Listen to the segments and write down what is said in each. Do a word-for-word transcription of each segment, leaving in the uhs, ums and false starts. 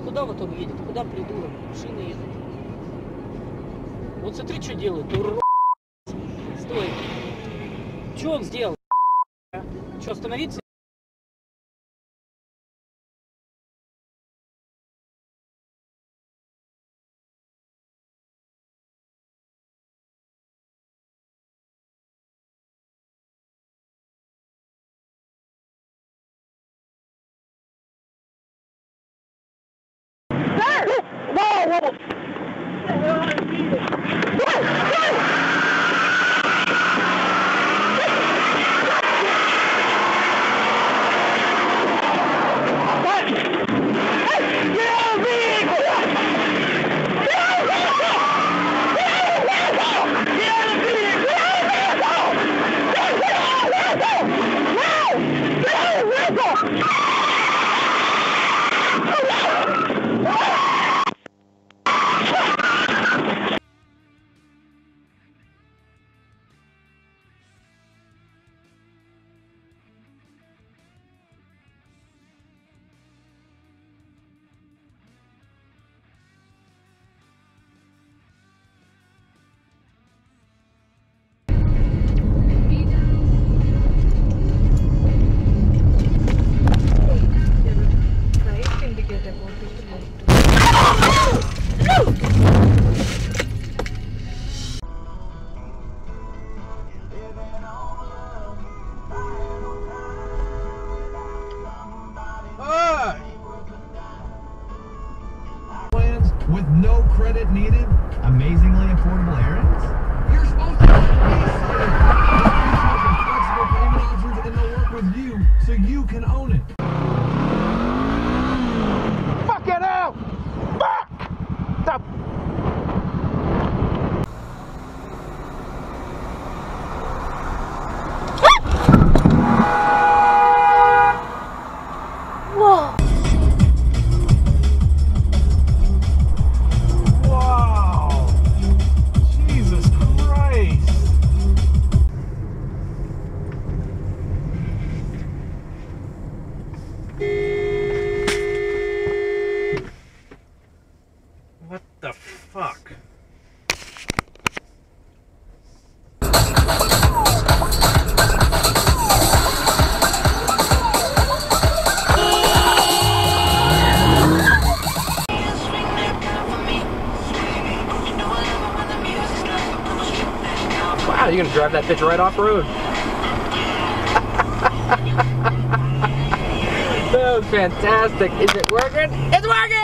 куда в итоге едет? Куда, придурок? Машины едут. Вот смотри, что делает. Ур... Стой. Что он сделал? Что, остановиться? With no credit needed, amazingly affordable errands? You're supposed to be flexible payment options and they'll work with you so you can own it. Fuck it out! Fuck! Stop! Whoa! What the fuck? Wow, you're gonna drive that bitch right off road. That was fantastic. Is it working? It's working!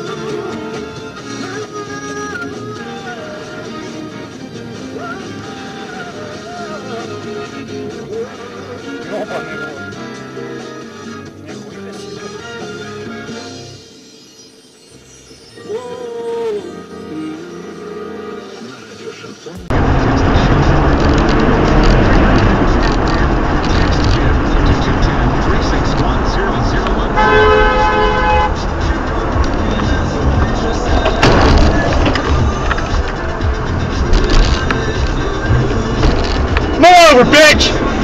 Move over, bitch!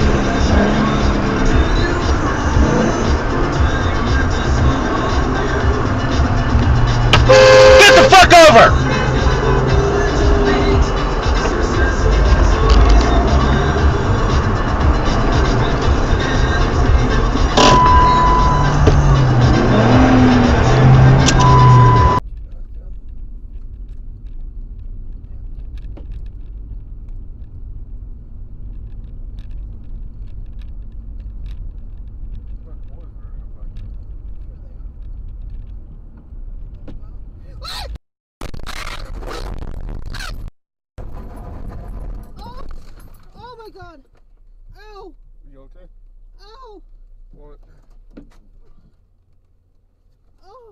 Get the fuck over! Oh my god! Ow! You okay? Ow! What? Oh!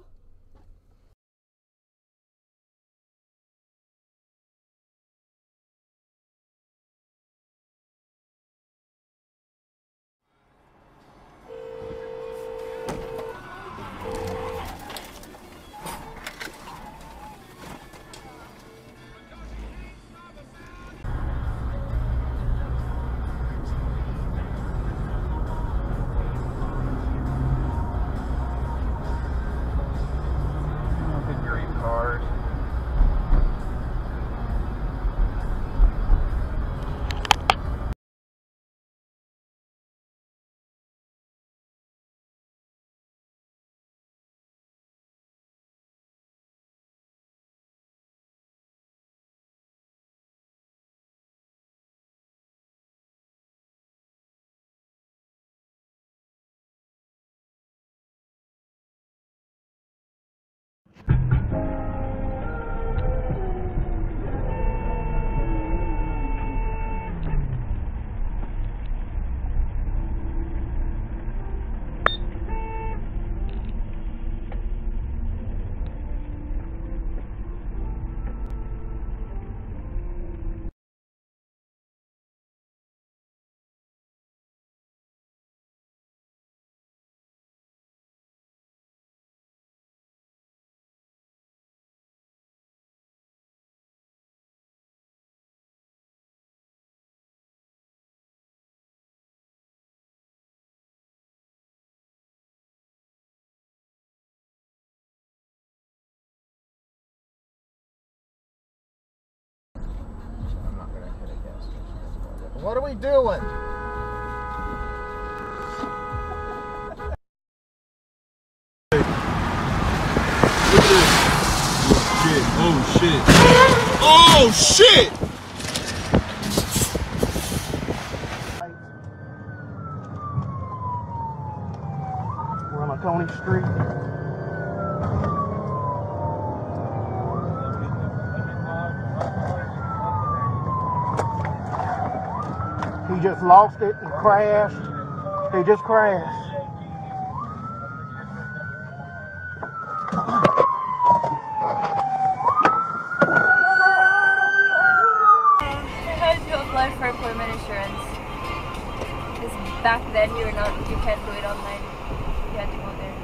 What are we doing? Oh shit. Oh shit! We're on Coney Street. He just lost it and crashed. He just crashed. How did you apply for employment insurance? Because back then you were not, you can't do it online. You had to go there.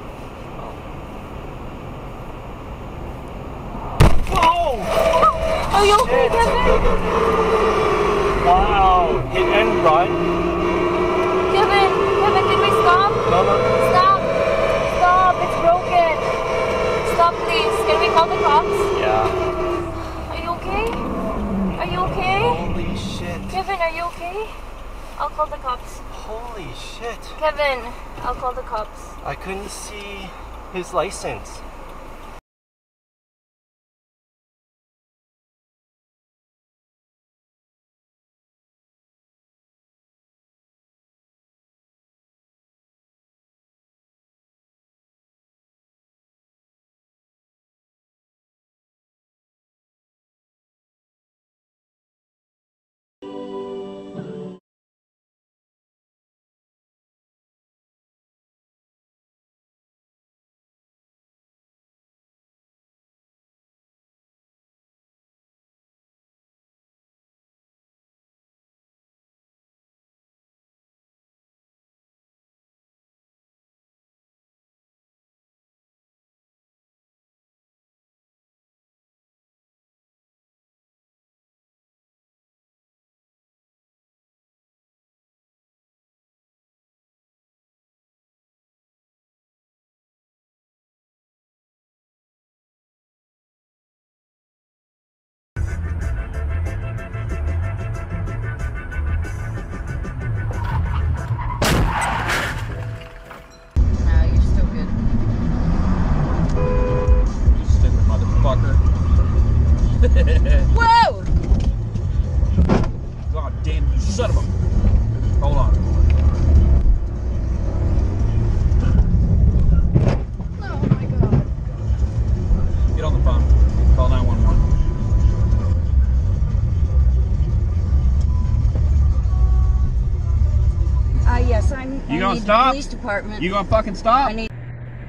Oh! Are you okay, Kevin? Wow! Hit and run? Kevin, Kevin, can we stop? No, no. Stop! Stop! It's broken. Stop, please. Can we call the cops? Yeah. Are you okay? Are you okay? Holy shit. Kevin, are you okay? I'll call the cops. Holy shit. Kevin, I'll call the cops. I couldn't see his license. Whoa! God damn you, son of a... Hold on. Oh my god. Get on the phone. Call nine one one. Uh, yes, I'm. You I gonna need stop? The police department. You gonna fucking stop? I need.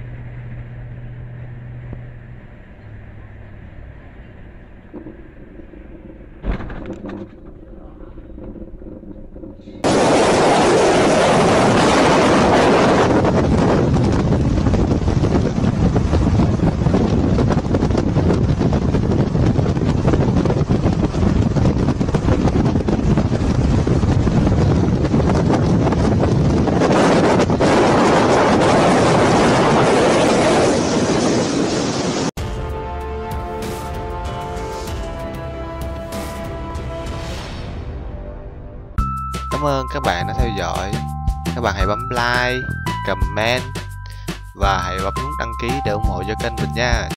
Cảm ơn các bạn đã theo dõi. Các bạn hãy bấm like, comment và hãy bấm nút đăng ký để ủng hộ cho kênh mình nha.